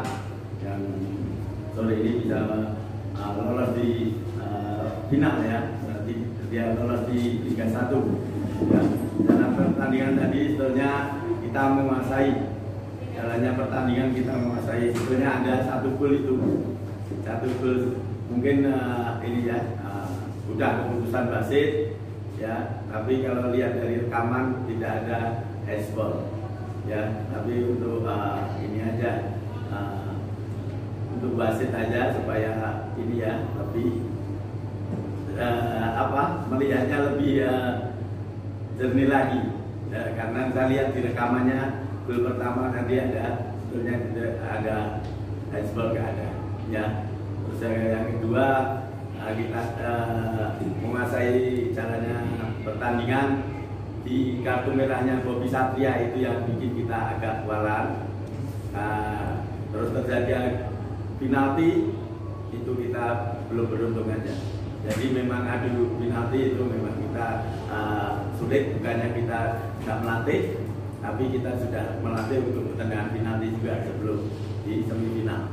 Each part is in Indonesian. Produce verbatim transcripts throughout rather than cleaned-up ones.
kita yang sore ini bisa uh, lolos di uh, final ya, berarti dia lolos di Liga satu ya. Dalam pertandingan tadi sebetulnya kita menguasai jalannya pertandingan, kita menguasai sebetulnya ada satu gol itu satu gol mungkin uh, ini ya uh, udah keputusan wasit ya, tapi kalau lihat dari rekaman tidak ada handball ya, tapi untuk uh, ini aja uh, untuk wasit aja supaya ini ya lebih uh, apa melihatnya lebih uh, jernih lagi ya, karena saya lihat di rekamannya gol pertama tadi ada sebetulnya ada handball nggak ada ya. Terus yang kedua kita uh, menguasai jalannya pertandingan, di kartu merahnya Bobby Satria itu yang bikin kita agak kewalahan. Uh, terus terjadi penalti itu kita belum beruntung aja. Jadi memang adu penalti itu memang kita uh, sulit, bukannya kita nggak melatih, tapi kita sudah melatih untuk pertandingan penalti juga sebelum di semifinal.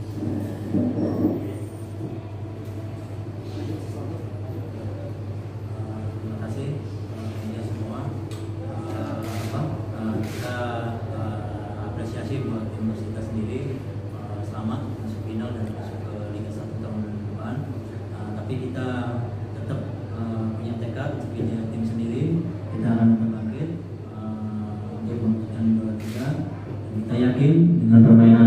Terima kasih ya semua. Uh, apa, uh, kita uh, apresiasi buat tim kita sendiri, uh, selamat masuk final dan masuk ke Liga satu tahun depan. Uh, tapi kita tetap uh, punya tekad punya tim sendiri, kita akan bangkit uh, untuk memutuskan juara tiga. Kita yakin dengan permainan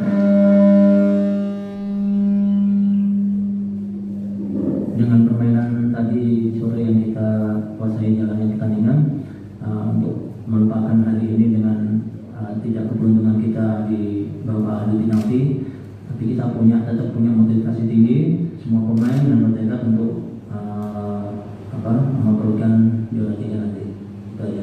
dengan permainan tadi sore yang kita kuasai jalannya pertandingan, uh, untuk melupakan hari ini dengan uh, tidak keberuntungan kita di babak adu penalti, tapi kita punya tetap punya motivasi tinggi semua pemain dan bertekad untuk uh, apa memperolehkan juara tiga nanti. Itu aja.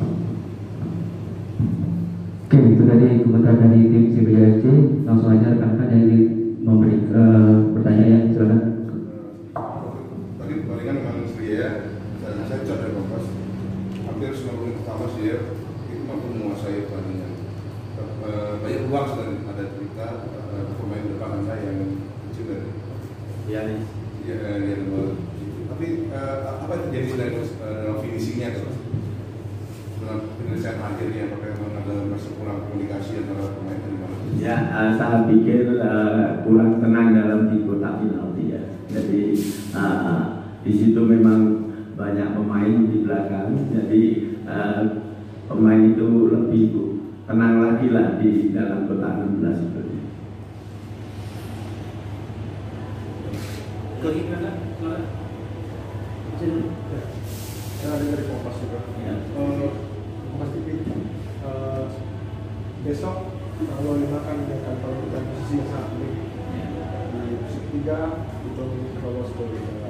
Oke, itu tadi komentar dari tim C B J F C. Langsung aja rekan-rekan yang ingin memberi uh, pertanyaan, silakan. Tadi pertandingan memang Sriya dan saya cek dari Kompas hampir sembilan puluh menit pertama Sriya itu mampu menguasai pertandingan. Banyak peluang sebenarnya ada kita pemain depan anda yang kecil dari Ya, ya, yang tapi apa yang terjadi sebenarnya dalam finishingnya tuh? Dalam penyelesaian akhirnya apakah memang ada masih kurang komunikasi antara pemain dan mana? ya uh, saya pikir uh, kurang tenang dalam di kotak penalti ya. Jadi uh, di situ memang banyak pemain di belakang, jadi uh, pemain itu lebih tenang lagi lah di dalam kotak enam belas itu. Keinginan, saya ada dari Kompas juga. Ya. Uh, Kompas T V. Uh, besok kalau dimakan dengan kalau kita posisi yang sangat baik di posisi tiga itu lolos ke Liga.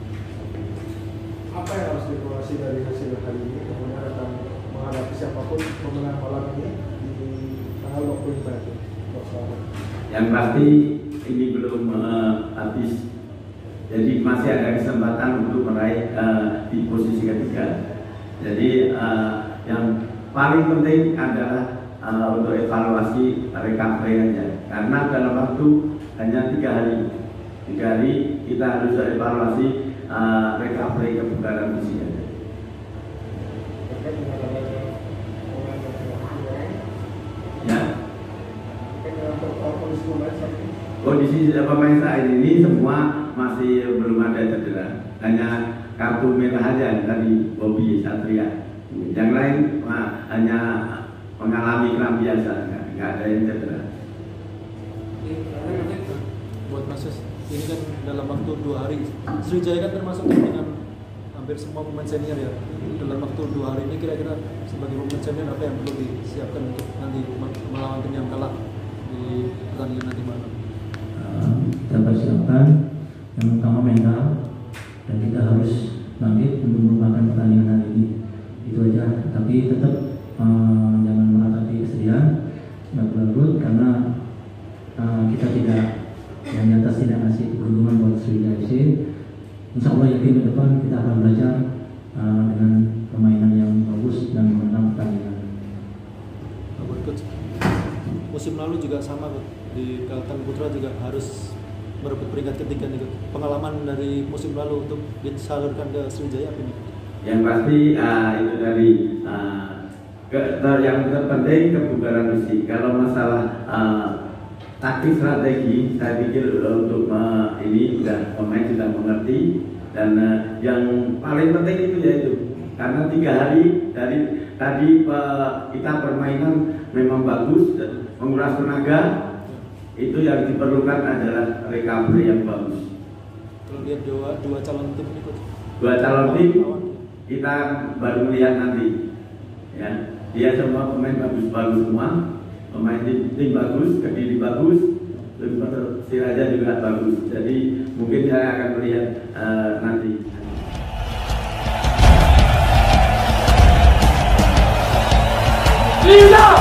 Apa yang harus dievaluasi dari hasil hari ini, kemudian akan menghadapi siapapun pemenang malam ini di tanggal dua puluh lima itu. Yang pasti ini belum uh, habis, jadi masih ada kesempatan untuk meraih uh, di posisi ketiga. Jadi uh, yang paling penting adalah uh, untuk evaluasi recovery aja, karena dalam waktu hanya tiga hari, tiga hari kita harus evaluasi uh, recovery kebugaran fisik aja. Ya. Kondisi pemain saat ini semua masih belum ada cedera, hanya kartu merah aja tadi Bobby Satria. Yang lain nah, hanya mengalami kram biasa, nggak ada yang cedera. Buat proses ini kan dalam waktu dua hari, Sriwijaya kan termasuk dengan hampir semua pemain senior ya. Dalam waktu dua hari ini kira-kira sebagai pemain senior apa yang perlu disiapkan untuk nanti melawan tim yang kalah di pertandingan nanti malam? Kita persiapkan yang utama mental, dan kita harus bangkit untuk melupakan pertandingan hari ini. Itu aja. Tapi tetap uh, jangan meratapi kesedihan, berlarut karena uh, kita tidak yang di atas tidak ngasih keberuntungan buat Sriwijaya F C. Insya Allah yakin ke depan kita akan belajar uh, dengan permainan yang bagus dan menang pertandingan. Musim lalu juga juga sama Coach. Di Kalteng Putra juga harus merebut peringkat ketiga nih Coach. Pengalaman dari musim lalu untuk disalurkan ke Sriwijaya apa nih? Yang pasti uh, itu tadi uh, ke, ter, yang terpenting kebugaran fisik. Kalau masalah uh, taktik strategi, saya pikir uh, untuk uh, ini sudah pemain sudah mengerti, dan uh, yang paling penting itu yaitu karena tiga hari dari tadi uh, kita permainan memang bagus, menguras tenaga, itu yang diperlukan adalah recovery yang bagus. Kalau lihat dua dua calon tim ini Coach. Dua calon tim kita baru melihat nanti, ya. Dia semua pemain bagus-bagus semua, pemain tim, tim bagus, Kediri bagus, Siraja juga bagus. Jadi mungkin saya akan melihat uh, nanti. Liga